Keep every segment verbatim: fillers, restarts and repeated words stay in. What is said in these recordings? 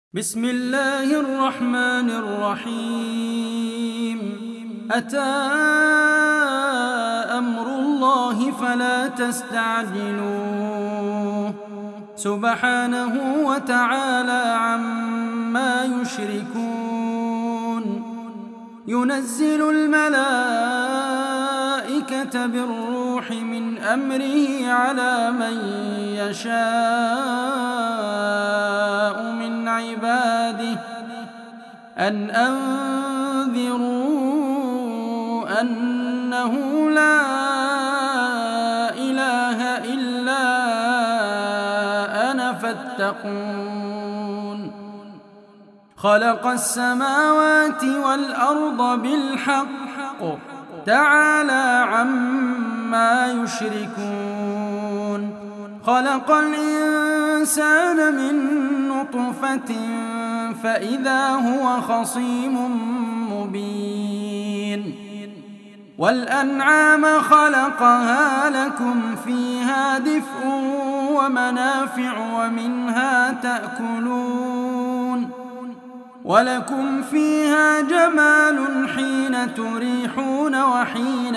بسم الله الرحمن الرحيم. أتى أمر الله فلا تستعجلوه سبحانه وتعالى عما يشركون. ينزل الملائكة بالروح من أمره على من يشاء من عباده أن أنذروا أنه لا إله إلا أنا فاتقون. خلق السماوات والأرض بالحق تعالى عما يشركون. خلق الإنسان من نطفة فإذا هو خصيم مبين. والأنعام خلقها لكم فيها دفء ومنافع ومنها تأكلون. ولكم فيها جمال حين تريحون وحين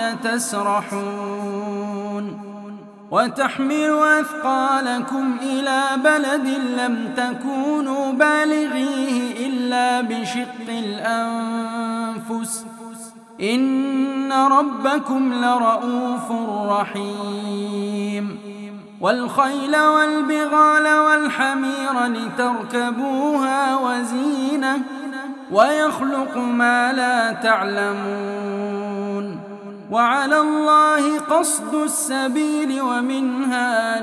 تسرحون. وتحمل أثقالكم إلى بلد لم تكونوا بالغيه إلا بشق الأنفس إن ربكم لرؤوف رحيم. والخيل والبغال والحمير لتركبوها وزينة ويخلق ما لا تعلمون. وعلى الله قصد السبيل ومنها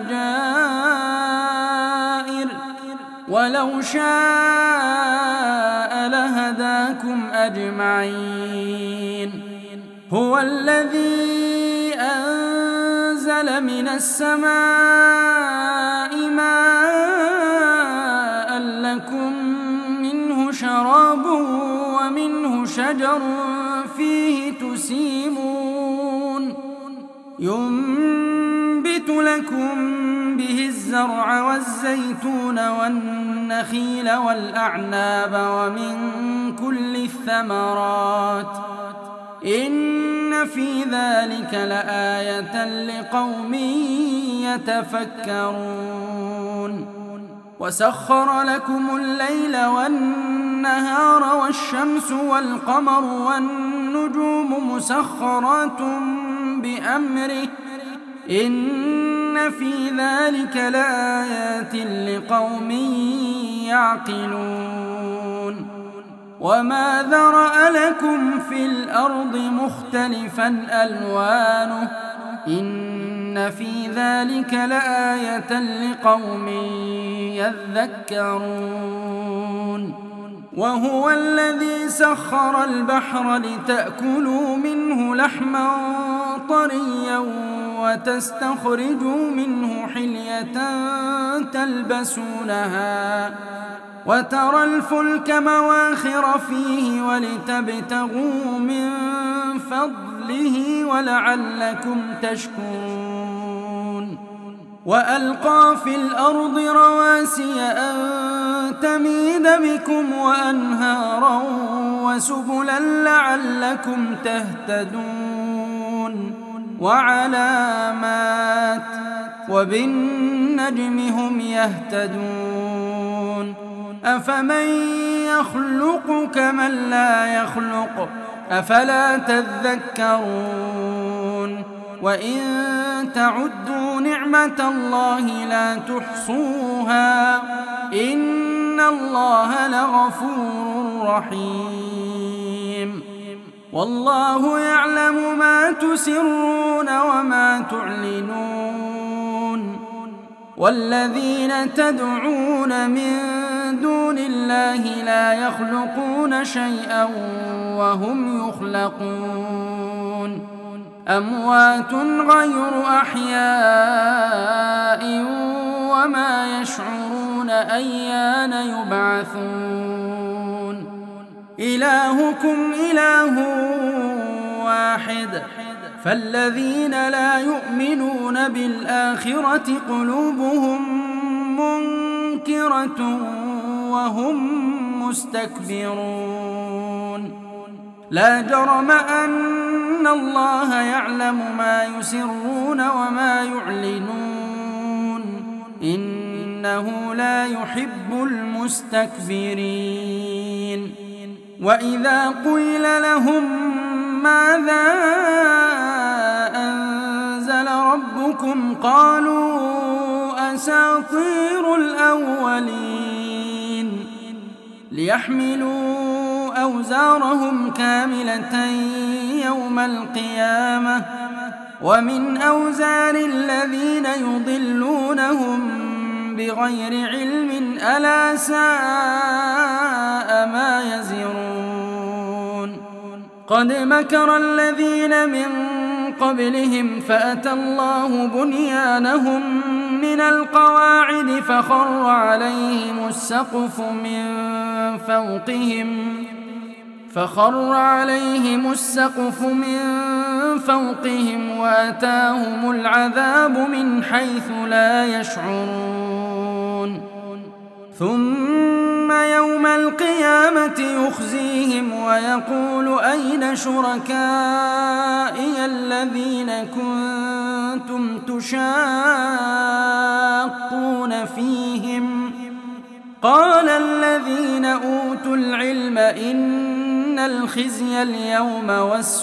جائر ولو شاء لهداكم أجمعين. هو الذي أنزل من السماء ماء لكم منه شراب ومنه شجر فيه تسيمون. ينبت لكم به الزرع والزيتون والنخيل والأعناب ومن كل الثمرات إن في ذلك لآية لقوم يتفكرون. وسخر لكم الليل والنهار والشمس والقمر والنجوم مسخرات بأمره إن في ذلك لآيات لقوم يعقلون. وما ذرأ لكم في الأرض مختلفا ألوانه إن في ذلك لآية لقوم يذكرون. وهو الذي سخر البحر لتأكلوا منه لحما طريا وتستخرجوا منه حلية تلبسونها وترى الفلك مواخر فيه ولتبتغوا من فضله ولعلكم تشكرون. وألقى في الأرض رواسي أن تميد بكم وأنهارا وسبلا لعلكم تهتدون. وعلامات وبالنجم هم يهتدون. أفمن يخلق كمن لا يخلق أفلا تذكرون. وإن تعدوا نعمة الله لا تحصوها إن الله لغفور رحيم. والله يعلم ما تسرون وما تعلنون. والذين تدعون من دون الله لا يخلقون شيئا وهم يخلقون. أموات غير أحياء وما يشعرون أيان يبعثون. إلهكم إله واحد فالذين لا يؤمنون بالآخرة قلوبهم منكرة وهم مستكبرون لا جرم أن الله يعلم ما يسرون وما يعلنون إنه لا يحب المستكبرين وإذا قيل لهم ماذا أنزل ربكم قالوا أساطير الأولين ليحملوا أوزارهم كاملة يوم القيامة ومن أوزار الذين يضلونهم بغير علم ألا ساء ما يزرون قد مكر الذين من قبلهم فأتى الله بنيانهم من القواعد فخر عليهم السقف من فوقهم فخر عليهم السقف من فوقهم وأتاهم العذاب من حيث لا يشعرون ثم يوم القيامة يخزيهم ويقول أين شركائي الذين كنتم تشاقون فيهم قال الذين أوتوا العلم إن الخزي اليوم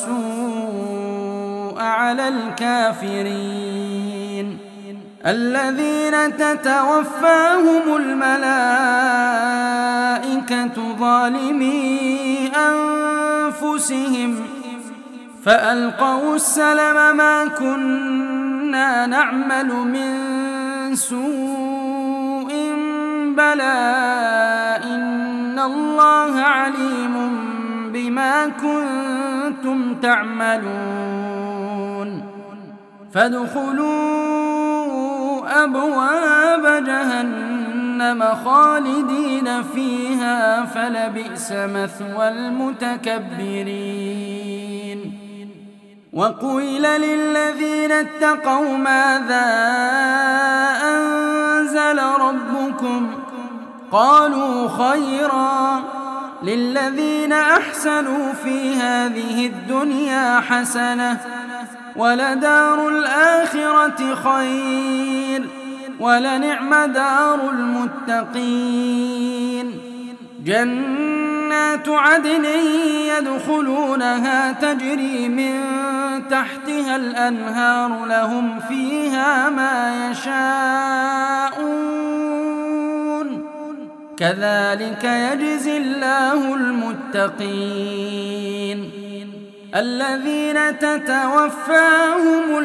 والسوء على الكافرين الذين تتوفاهم الملائكة ظالمي أنفسهم فألقوا السلم ما كنا نعمل من سوء بلى إن الله عليم بما كنتم تعملون فادخلوا أبواب جهنم خالدين فيها فلبئس مثوى المتكبرين وقيل للذين اتقوا ماذا أنزل ربكم قالوا خيرا للذين أحسنوا في هذه الدنيا حسنة ولدار الآخرة خير ولنعم دار المتقين جنات عدن يدخلونها تجري من تحتها الأنهار لهم فيها ما يشاءون كذلك يجزي الله المتقين الذين تتوفاهم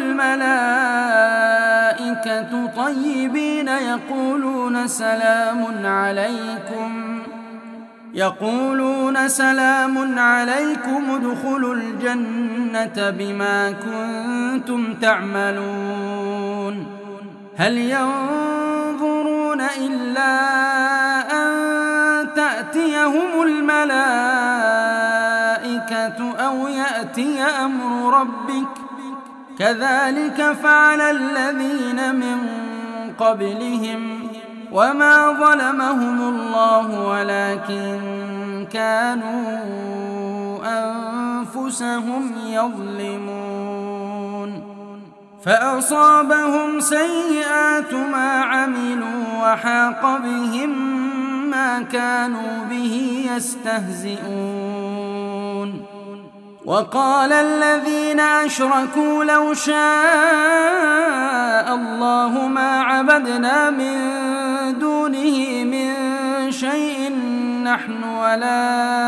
الملائكة طيبين يقولون سلام عليكم يقولون سلام عليكم ادخلوا الجنة بما كنتم تعملون هل ينظرون إلا أن تأتيهم الملائكة أو يأتي أمر ربك كذلك فعل الذين من قبلهم وما ظلمهم الله ولكن كانوا أنفسهم يظلمون فأصابهم سيئات ما عملوا وحاق بهم ما كانوا به يستهزئون وقال الذين أشركوا لو شاء الله ما عبدنا من دونه من شيء نحن ولا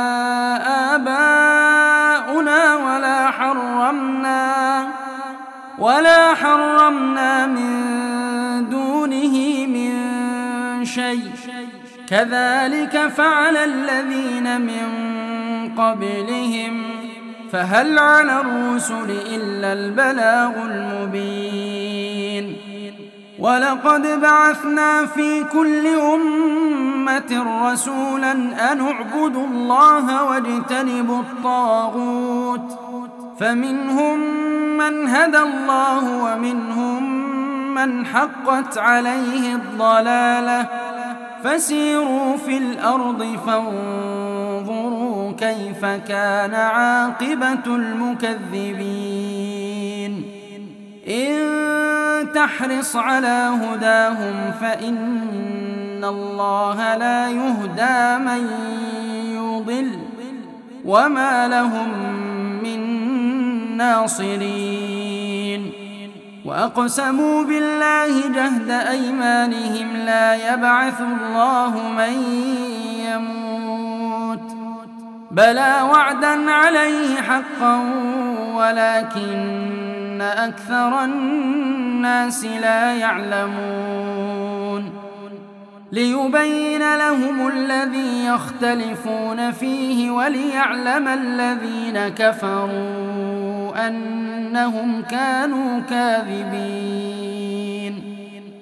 آباؤنا ولا حرمنا ولا حرمنا من دونه من شيء كذلك فعل الذين من قبلهم فهل على الرسل إلا البلاغ المبين ولقد بعثنا في كل أمة رسولا أن اعبدوا الله واجتنبوا الطاغوت فمنهم من هدى الله ومنهم من حقت عليه الضلالة فسيروا في الأرض فانظروا كيف كان عاقبة المكذبين إن تحرص على هداهم فإن الله لا يهدى من يضل وما لهم من ناصرين وأقسموا بالله جهد أيمانهم لا يبعث الله من يموت بلى وعدا عليه حقا ولكن أكثر الناس لا يعلمون ليبين لهم الذي يختلفون فيه وليعلم الذين كفروا أنهم كانوا كاذبين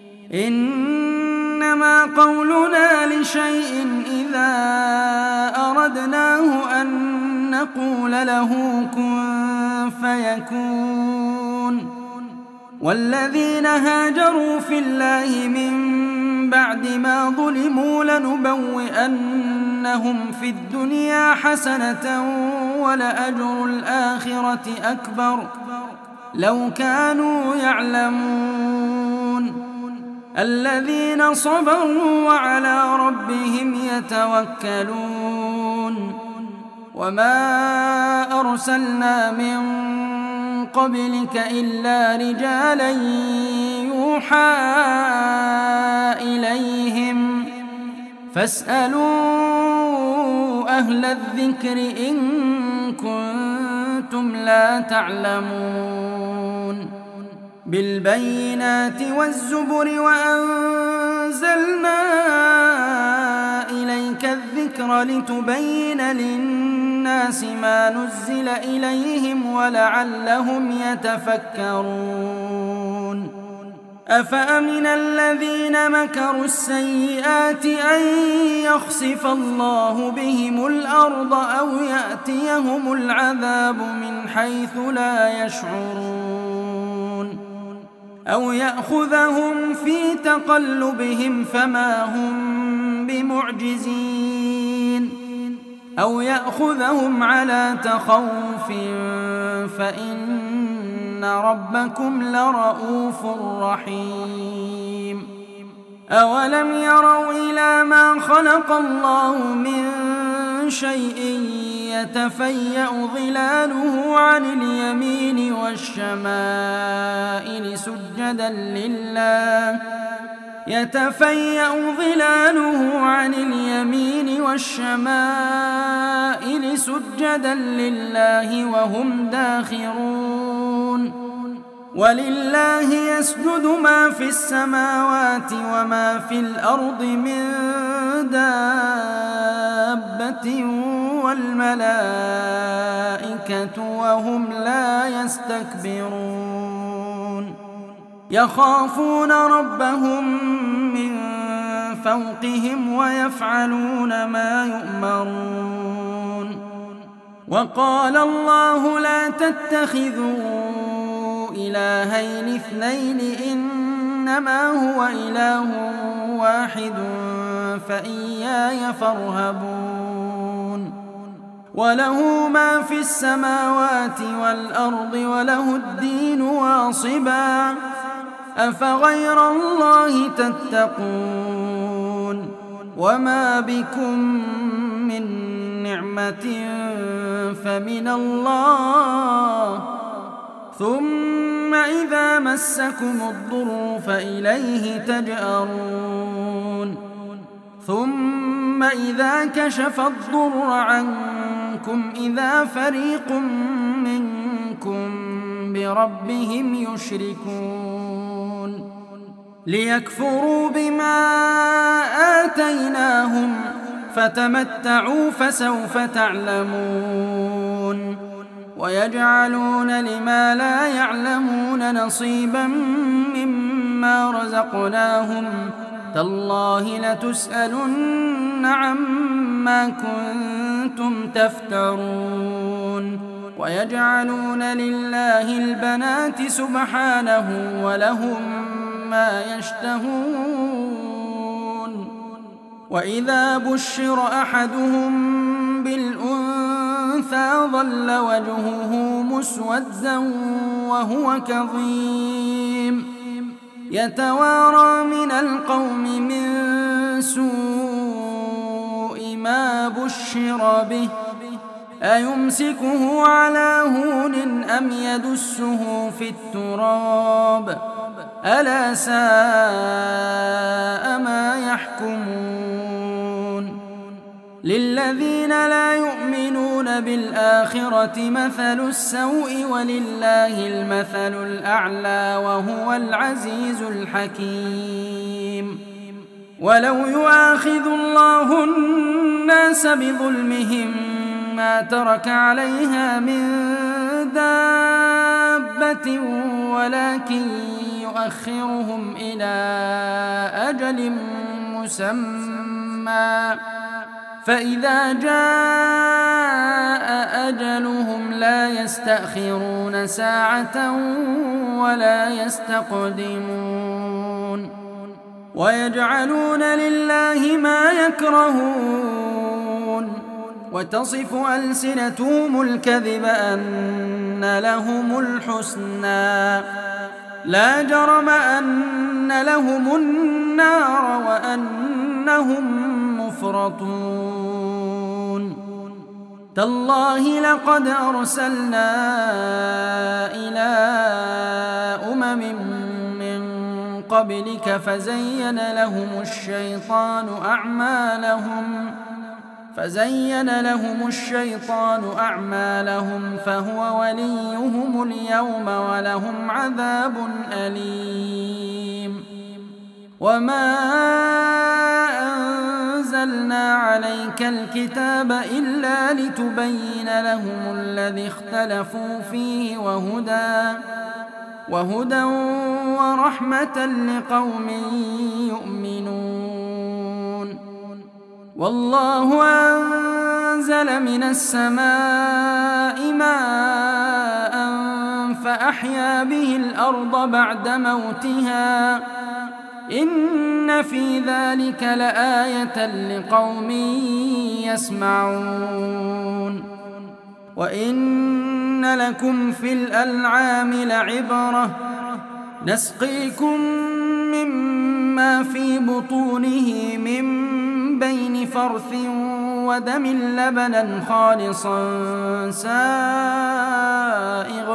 إنما قولنا لشيء إذا أردناه أن نقول له كن فيكون والذين هاجروا في الله من بعد ما ظلموا لنبوئنهم في الدنيا حسنة ولأجر الآخرة أكبر لو كانوا يعلمون الذين صبروا وعلى ربهم يتوكلون وما أرسلنا من قبلك إلا رجالا يوحى إليهم فاسألوا أهل الذكر إن كنتم لا تعلمون بالبينات والزبر وأنزلنا إليك الذكر لتبين للناس ما نزل إليهم ولعلهم يتفكرون أفأمن الذين مكروا السيئات أن يخسف الله بهم الأرض أو يأتيهم العذاب من حيث لا يشعرون أو يأخذهم في تقلبهم فما هم بمعجزين أو يأخذهم على تخوف فإن ربكم لرؤوف رحيم أولم يروا إلى ما خلق الله من شيء يتفيأ ظلاله عن اليمين والشمائل سجدا لله يتفيأ ظلاله عن اليمين والشمائل سجدا لله وهم داخرون ولله يسجد ما في السماوات وما في الأرض من دابة والملائكة وهم لا يستكبرون يخافون ربهم من فوقهم ويفعلون ما يؤمرون وقال الله لا تتخذوا إلهين اثنين إنما هو إله واحد فإياي فارهبون وله ما في السماوات والأرض وله الدين واصبا أفغير الله تتقون وما بكم من نعمة فمن الله ثم إذا مسكم الضر فإليه تجأرون ثم إذا كشف الضر عنكم إذا فريق منكم بربهم يشركون ليكفروا بما آتيناهم فتمتعوا فسوف تعلمون ويجعلون لما لا يعلمون نصيبا مما رزقناهم تالله لتسألن عما كنتم تفترون ويجعلون لله البنات سبحانه ولهم ما يشتهون وإذا بشر أحدهم بالأنثى ظل وجهه مسودا وهو كظيم يتوارى من القوم من سوء ما بشر به أيمسكه على هون أم يدسه في التراب ألا ساء ما يحكمون للذين لا يؤمنون بالآخرة مثل السوء ولله المثل الأعلى وهو العزيز الحكيم ولو يؤاخذ الله الناس بظلمهم ما ترك عليها من دابة ولكن يؤخرهم إلى أجل مسمى فإذا جاء أجلهم لا يستأخرون ساعة ولا يستقدمون ويجعلون لله ما يكرهون وتصف ألسنتهم الكذب أن لهم الحسنى لا جرم أن لهم النار وأنهم مفرطون تالله لقد أرسلنا إلى أمم من قبلك فزين لهم الشيطان أعمالهم فزين لهم الشيطان أعمالهم فهو وليهم اليوم ولهم عذاب أليم وما أنزلنا عليك الكتاب إلا لتبين لهم الذي اختلفوا فيه وهدى وهدى ورحمة لقوم يؤمنون والله أنزل من السماء ماء فأحيا به الأرض بعد موتها إن في ذلك لآية لقوم يسمعون وإن لكم في الأنعام لعبرة نسقيكم مما في بطونه من بين فرث ودم لبنا خالصا سائغا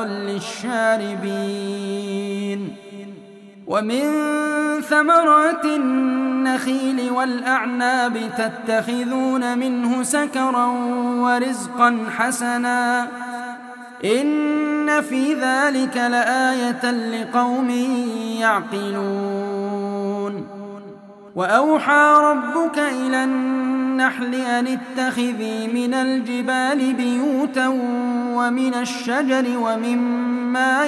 للشاربين ومن ثمرات النخيل والأعناب تتخذون منه سكرا ورزقا حسنا إن في ذلك لآية لقوم يعقلون وأوحى ربك إلى النحل أن اتخذي من الجبال بيوتا ومن الشجر ومما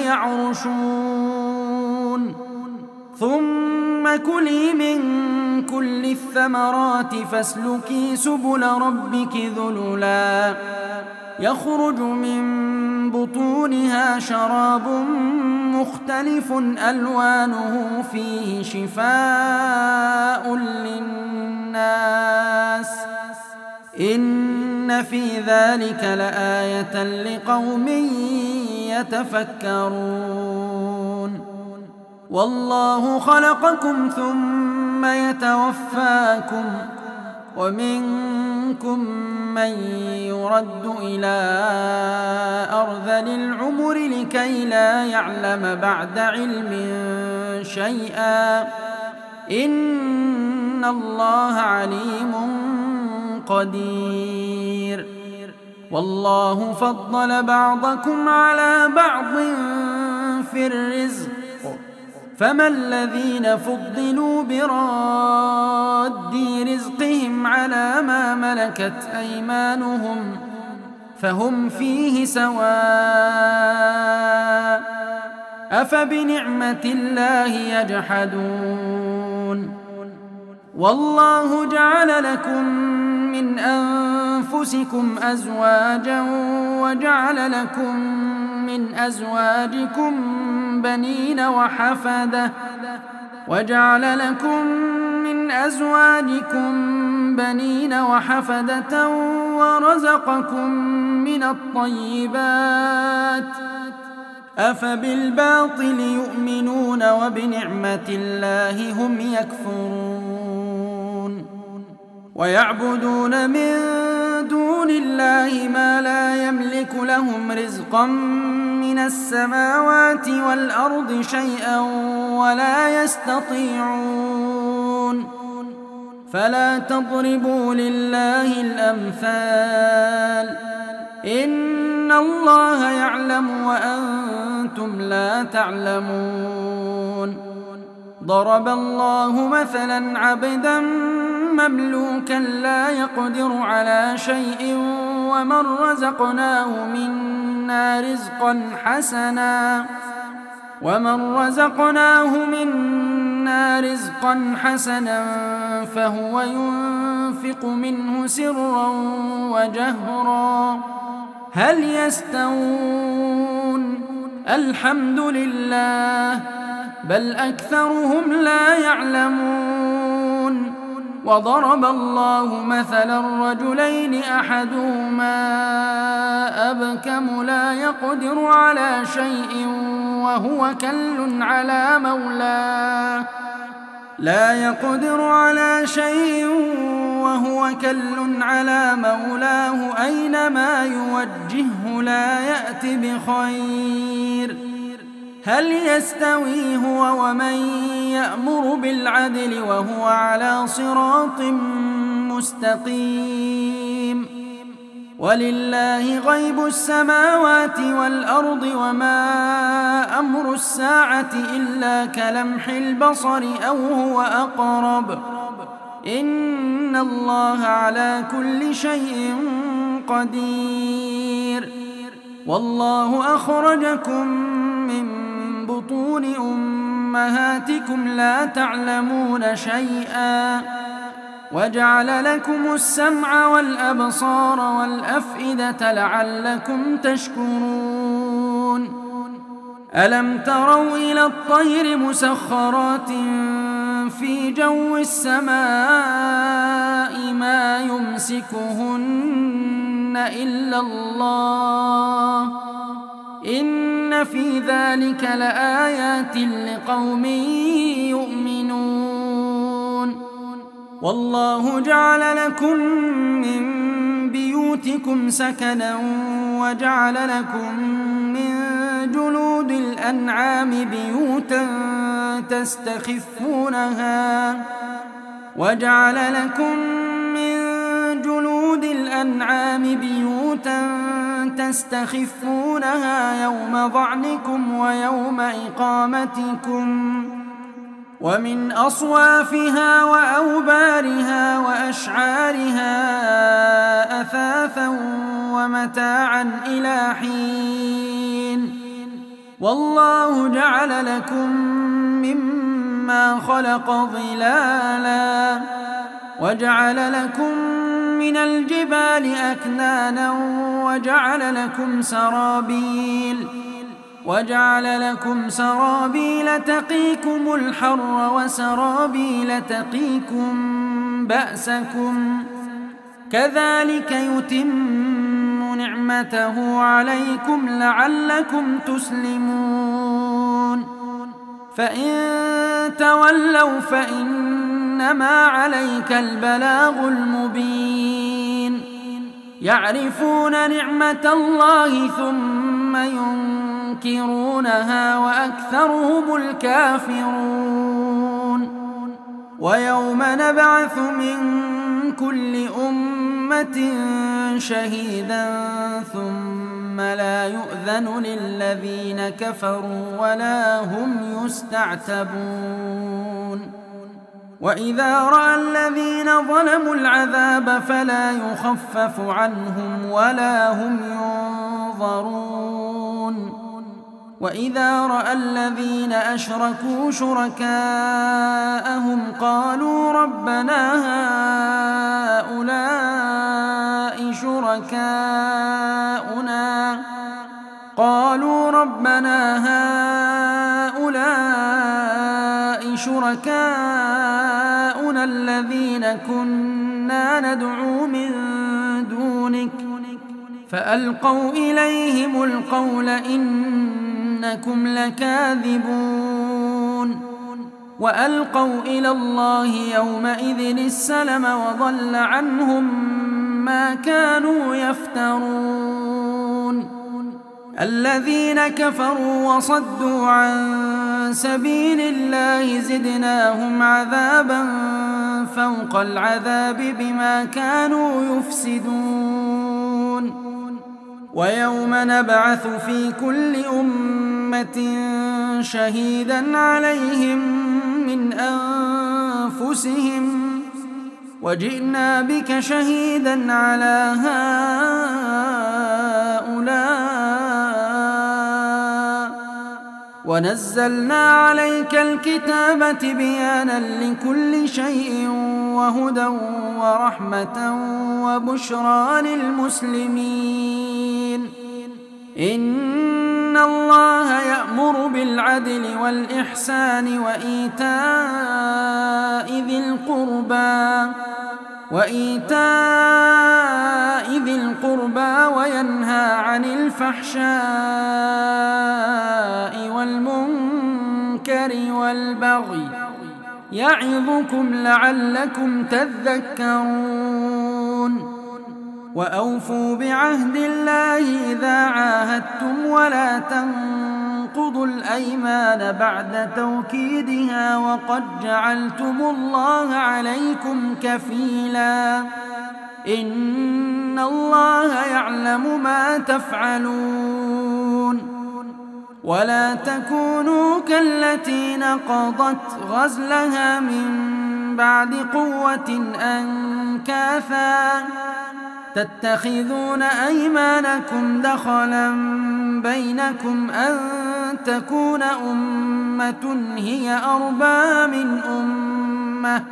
يعرشون ثم كلي من كل الثمرات فاسلكي سبل ربك ذللا يخرج من بطونها شراب مختلف ألوانه فيه شفاء للناس إن في ذلك لآية لقوم يتفكرون والله خلقكم ثم يتوفاكم ومنكم من يرد إلى أرذل العمر لكي لا يعلم بعد علم شيئا إن الله عليم قدير والله فضل بعضكم على بعض في الرزق فما الذين فضلوا براد رزقهم على ما ملكت أيمانهم فهم فيه سواء أفبنعمة الله يجحدون والله جعل لكم من أنفسكم أزواجا وجعل لكم من أزواجكم بنين وحفدة وجعل لكم من أزواجكم بنين وحفدة ورزقكم من الطيبات أفبالباطل يؤمنون وبنعمة الله هم يكفرون ويعبدون من دون الله ما لا يملك لهم رزقا من السماوات والأرض شيئا ولا يستطيعون فلا تضربوا لله الأمثال إن الله يعلم وأنتم لا تعلمون ضرب الله مثلا عبدا مملوكا لا يقدر على شيء ومن رزقناه منا رزقا حسنا ومن رزقناه منا رزقا حسنا فهو ينفق منه سرا وجهرا هل يستوون الحمد لله بل أكثرهم لا يعلمون وضرب الله مثلا رجلين أحدهما أبكم لا يقدر على شيء وهو كل على مولاه لا يقدر على شيء وهو كل على مولاه أينما يوجهه لا يأت بخير هل يستوي هو ومن يأمر بالعدل وهو على صراط مستقيم ولله غيب السماوات والأرض وما أمر الساعة إلا كلمح البصر أو هو أقرب إن الله على كل شيء قدير والله أخرجكم من بطون أمهاتكم لا تعلمون شيئا وجعل لكم السمع والأبصار والأفئدة لعلكم تشكرون ألم تروا إلى الطير مسخرات في جو السماء ما يمسكهن إلا الله إن في ذلك لآيات لقوم يؤمنون والله جعل لكم من بيوتكم سكنا وجعل لكم من جلود الأنعام بيوتا تستخفونها وجعل لكم من جلود الأنعام بيوتا تستخفونها يوم ظعنكم ويوم إقامتكم ومن أصوافها وأوبارها وأشعارها أثاثا ومتاعا إلى حين والله جعل لكم مما خلق ظلالا وجعل لكم من الجبال أكنانا وجعل لكم سرابيل وجعل لكم سرابيل تقيكم الحر وسرابيل تقيكم بأسكم كذلك يتم نعمته عليكم لعلكم تسلمون فإن تولوا فإنما عليك البلاغ المبين يعرفون نعمة الله ثم ينكرونها وأكثرهم الكافرون ويوم نبعث من كل أمة شهيدا ثم لا يؤذن للذين كفروا ولا هم يستعتبون وإذا رأى الذين ظلموا العذاب فلا يخفف عنهم ولا هم ينظرون وإذا رأى الذين أشركوا شركاءهم قالوا ربنا هؤلاء شركاؤنا قالوا ربنا هؤلاء شركاؤنا الذين كنا كنا ندعو من دونك فألقوا إليهم القول إنكم لكاذبون وألقوا إلى الله يومئذ السلم وضل عنهم ما كانوا يفترون الذين كفروا وصدوا عن سبيل الله زدناهم عذابا فوق العذاب بما كانوا يفسدون ويوم نبعث في كل أمة شهيدا عليهم من أنفسهم وجئنا بك شهيدا على هؤلاء ونزلنا عليك الكتاب تبيانا لكل شيء وهدى ورحمة وبشرى للمسلمين إن الله يأمر بالعدل والإحسان وإيتاء ذي القربى وإيتاء ذي القربى وينهى عن الفحشاء والمنكر والبغي يعظكم لعلكم تذكرون وأوفوا بعهد الله إذا عاهدتم ولا تنقضوا الأيمان بعد توكيدها وقد جعلتم الله عليكم كفيلا إن الله يعلم ما تفعلون ولا تكونوا كالتي نقضت غزلها من بعد قوة أنكاثا تتخذون أيمانكم دخلا بينكم أن تكون أمة هي أربى من أمة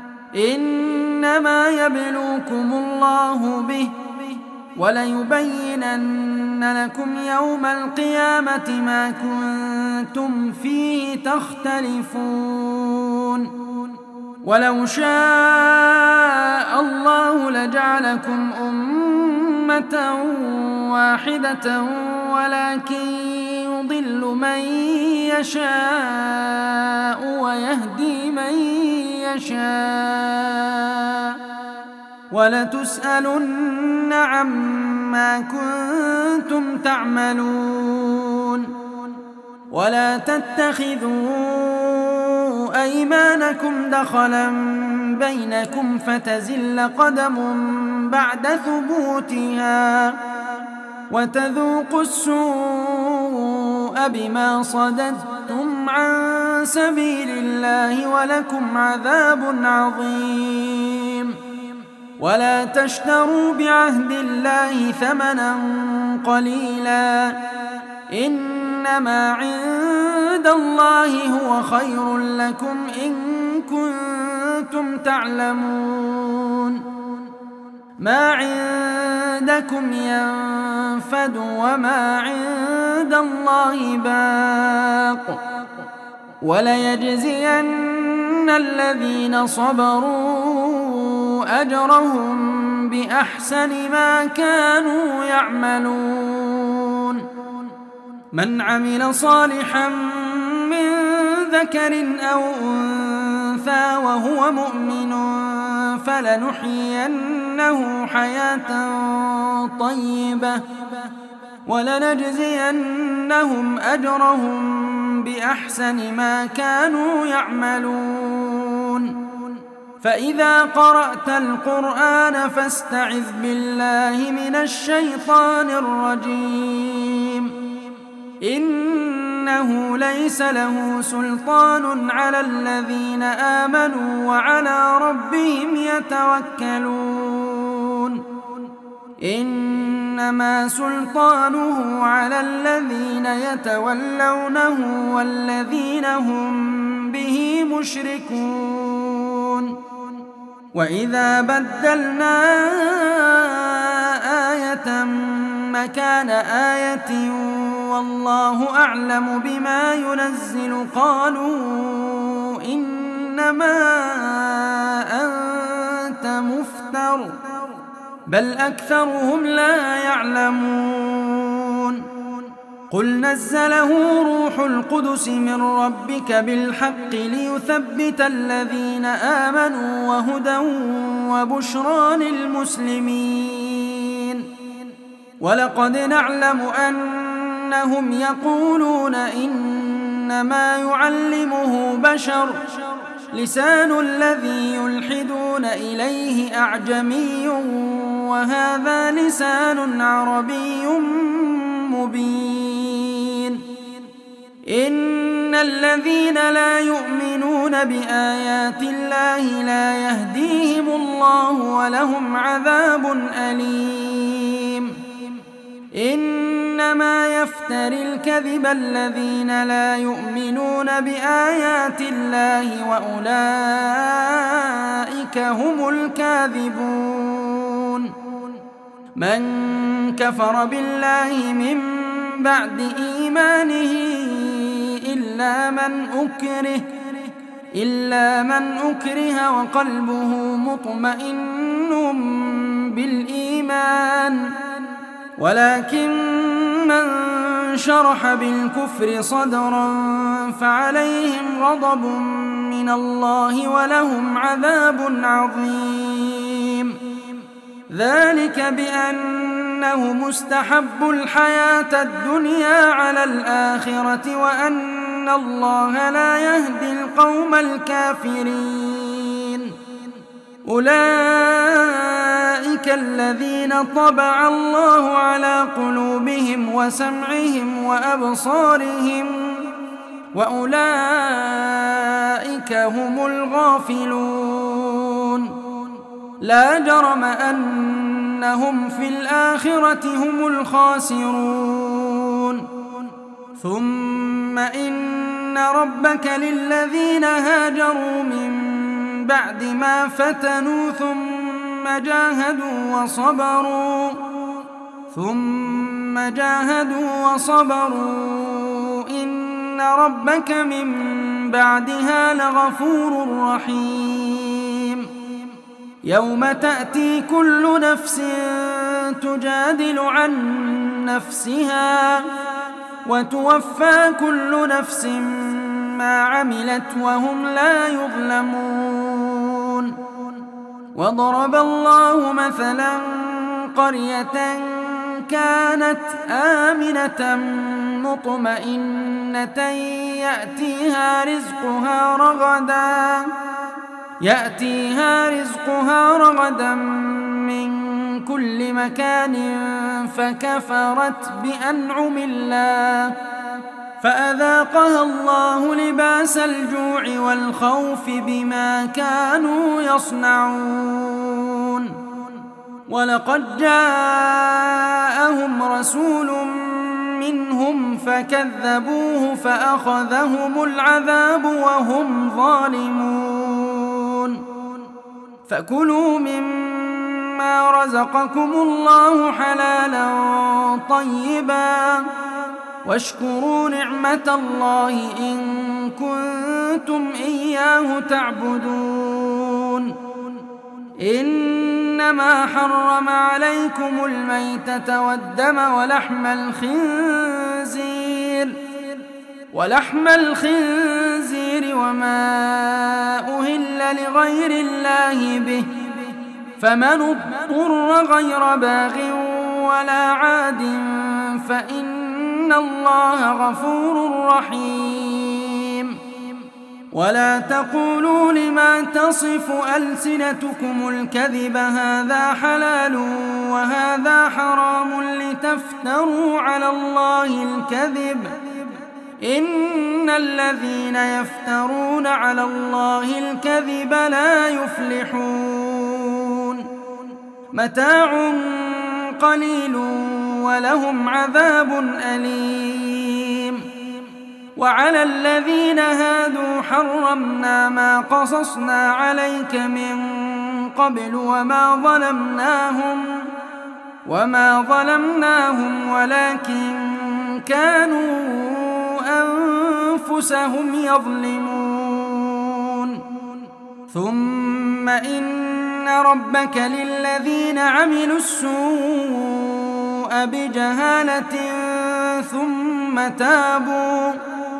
إنما يبلوكم الله به وليبينن لكم يوم القيامة ما كنتم فيه تختلفون ولو شاء الله لجعلكم أمة واحدة ولكن يضل من يشاء ويهدي من يشاء ولتسألن عما كنتم تعملون ولا تتخذوا أيمانكم دخلا بينكم فتزل قدم بعد ثبوتها وتذوقوا السوء بما صددتم عن سبيل الله ولكم عذاب عظيم ولا تشتروا بعهد الله ثمنا قليلا إنما عند الله هو خير لكم إن كنتم تعلمون ما عندكم ينفد وما عند الله باق وليجزين الذين صبروا أجرهم بأحسن ما كانوا يعملون من عمل صالحا من ذكر أو أنثى وهو مؤمن فلنحيينه حياة طيبة ولنجزينهم أجرهم بأحسن ما كانوا يعملون فإذا قرأت القرآن فاستعذ بالله من الشيطان الرجيم إنه ليس له سلطان على الذين آمنوا وعلى ربهم يتوكلون إنما سلطانه على الذين يتولونه والذين هم به مشركون وإذا بدلنا آية مكان آية والله أعلم بما ينزل قالوا إنما أنت مفتر يفتر بل أكثرهم لا يعلمون قل نزله روح القدس من ربك بالحق ليثبت الذين آمنوا وهدى وبشرى للمسلمين ولقد نعلم أنهم يقولون إنما يعلمه بشر لسان الذي يلحدون إليه أعجمي وهذا لسان عربي مبين إن الذين لا يؤمنون بآيات الله لا يهديهم الله ولهم عذاب أليم إنما يفتري الكذب الذين لا يؤمنون بآيات الله وأولئك هم الكاذبون من كفر بالله من بعد إيمانه إلا من أكره إلا من أكره وقلبه مطمئن بالإيمان ولكن من شرح بالكفر صدرا فعليهم غضب من الله ولهم عذاب عظيم ذلك بأنه مستحب الحياة الدنيا على الآخرة وأن الله لا يهدي القوم الكافرين أولئك الذين طبع الله على قلوبهم وسمعهم وأبصارهم وأولئك هم الغافلون لا جرم أنهم في الآخرة هم الخاسرون ثم إن ربك للذين هاجروا من بعد ما فتنوا ثم جاهدوا وصبروا ثم جاهدوا وصبروا إن ربك من بعدها لغفور رحيم يوم تأتي كل نفس تجادل عن نفسها وتوفى كل نفس ما عملت وهم لا يظلمون وضرب الله مثلا قرية كانت آمنة مطمئنة يأتيها رزقها رغدا يأتيها رزقها رغدا من كل مكان فكفرت بأنعم الله فأذاقها الله لباس الجوع والخوف بما كانوا يصنعون ولقد جاءهم رسول منهم فكذبوه فأخذهم العذاب وهم ظالمون فكلوا مما رزقكم الله حلالا طيبا واشكروا نعمة الله إن كنتم إياه تعبدون إنما حرم عليكم الميتة والدم ولحم الخنزير ولحم الخنزير وما أهل لغير الله به فمن اضطر غير باغ ولا عاد فإن الله غفور رحيم ولا تقولوا لما تصف ألسنتكم الكذب هذا حلال وهذا حرام لتفتروا على الله الكذب إن الذين يفترون على الله الكذب لا يفلحون متاع قليل ولهم عذاب أليم وعلى الذين هادوا حرمنا ما قصصنا عليك من قبل وما ظلمناهم وما ظلمناهم ولكن كانوا أنفسهم يظلمون ثم إن ربك للذين عملوا السوء بجهالة ثم تابوا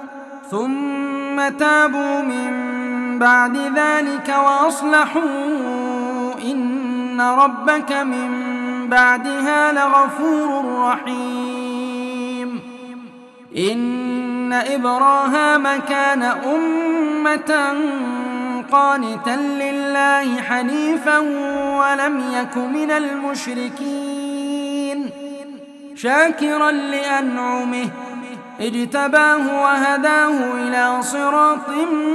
ثم تابوا من بعد ذلك وأصلحوا إن ربك من بعدها لغفور رحيم. إن إبراهيم كان أمة قانتا لله حنيفا ولم يك من المشركين شاكرا لأنعمه اجتباه وهداه إلى صراط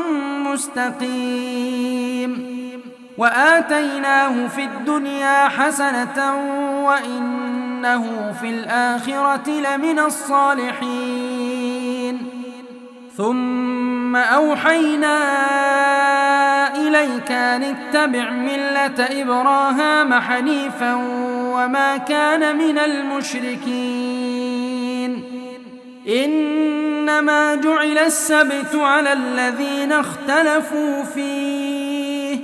مستقيم. وآتيناه في الدنيا حسنة وإنه في الآخرة لمن الصالحين. ثم أوحينا إليك أن اتبع ملة إبراهيم حنيفا وما كان من المشركين. إنما جعل السبت على الذين اختلفوا فيه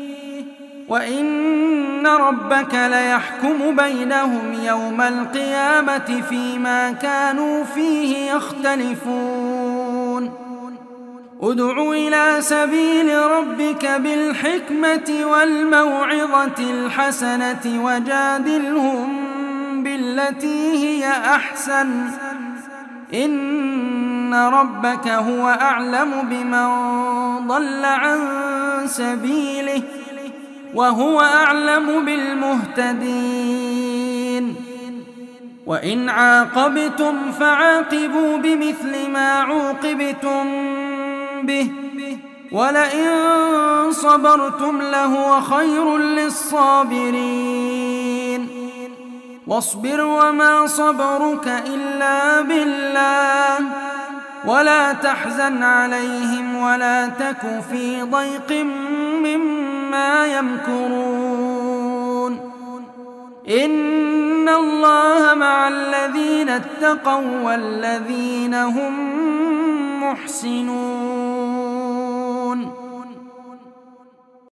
وإن ربك ليحكم بينهم يوم القيامة فيما كانوا فيه يختلفون. ادع إلى سبيل ربك بالحكمة والموعظة الحسنة وجادلهم بالتي هي أحسن إن ربك هو أعلم بمن ضل عن سبيله وهو أعلم بالمهتدين. وإن عاقبتم فعاقبوا بمثل ما عوقبتم به ولئن صبرتم لهو خير للصابرين. واصبر وما صبرك إلا بالله ولا تحزن عليهم ولا تك في ضيق مما يمكرون. إن الله مع الذين اتقوا والذين هم محسنون.